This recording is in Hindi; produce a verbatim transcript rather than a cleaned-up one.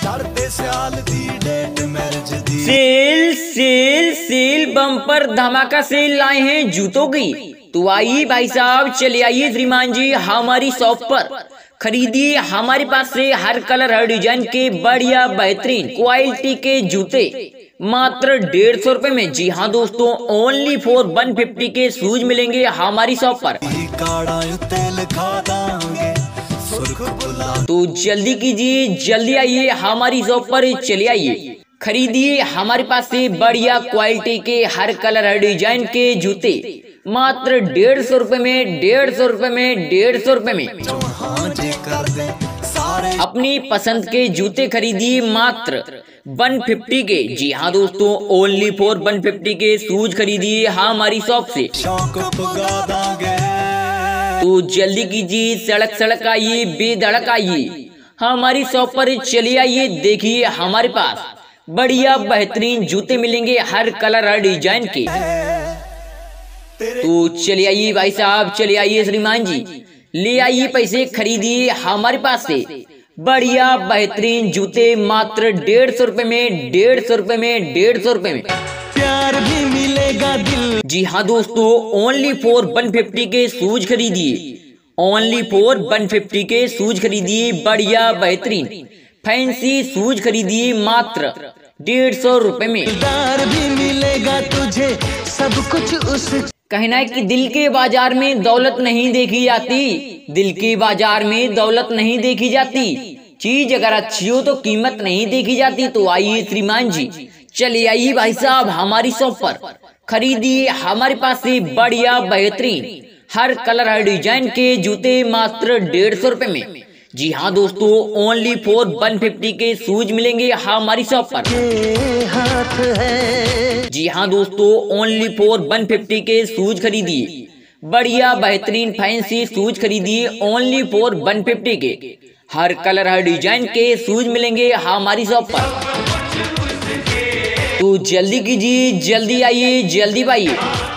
सेल सेल सेल बम्पर धमाका सेल लाए हैं जूतों की। तो आइए भाई साहब, चले आइए श्रीमान जी हमारी शॉप पर, खरीदिए हमारे पास से हर कलर हर डिजाइन के बढ़िया बेहतरीन क्वालिटी के जूते मात्र डेढ़ सौ रुपए में। जी हाँ दोस्तों, ओनली फॉर वन फिफ्टी के शूज मिलेंगे हमारी शॉप पर। तो जल्दी कीजिए, जल्दी आइए हमारी शॉप पर, चले आइए खरीदिए हमारे पास से बढ़िया क्वालिटी के हर कलर हर डिजाइन के जूते मात्र डेढ़ सौ रुपए में, डेढ़ सौ रुपए में, डेढ़ सौ रुपए में। अपनी पसंद के जूते खरीदिए मात्र वन फिफ्टी के। जी हाँ दोस्तों, ओनली फॉर वन फिफ्टी के शूज खरीदिए हमारी शॉप से। तो जल्दी कीजिए, सड़क सड़क आइए, बेधड़क आइए हमारी शॉप पर, चलिए आइए देखिए हमारे पास बढ़िया बेहतरीन जूते मिलेंगे हर कलर हर डिजाइन के। तो चलिए आइए भाई साहब, चलिए आइए श्रीमान जी, ले आइए पैसे, खरीदिए हमारे पास से बढ़िया बेहतरीन जूते मात्र डेढ़ सौ रुपए में, डेढ़ सौ रुपए में, डेढ़ सौ रुपए में। प्यार भी मिलेगा दिल। जी हाँ दोस्तों, ओनली फॉर वन फिफ्टी के शूज खरीदिए, ओनली फॉर वन फिफ्टी के शूज खरीदिए, बढ़िया बेहतरीन फैंसी शूज खरीदिए मात्र डेढ़ सौ रुपए में। प्यार भी मिलेगा तुझे सब कुछ उस। कहना है कि दिल के बाजार में दौलत नहीं देखी जाती, दिल के बाजार में दौलत नहीं देखी जाती, चीज अगर अच्छी हो तो कीमत नहीं देखी जाती। तो आइए श्रीमान जी, चलिए आइए भाई साहब हमारी शॉप पर, खरीदिए हमारे पास से बढ़िया बेहतरीन हर कलर हर डिजाइन के जूते मात्र डेढ़ सौ रुपए में। जी हाँ दोस्तों, ओनली फॉर वन फिफ्टी के शूज मिलेंगे हमारी शॉप पर। हाथ है। जी हाँ दोस्तों, ओनली फॉर वन फिफ्टी के शूज खरीदिए, बढ़िया बेहतरीन फैंसी शूज खरीदिए, ओनली फॉर वन फिफ्टी के हर कलर हर डिजाइन के शूज मिलेंगे हमारी शॉप पर। तो जल्दी कीजिए, जल्दी आइए, जल्दी पाइए।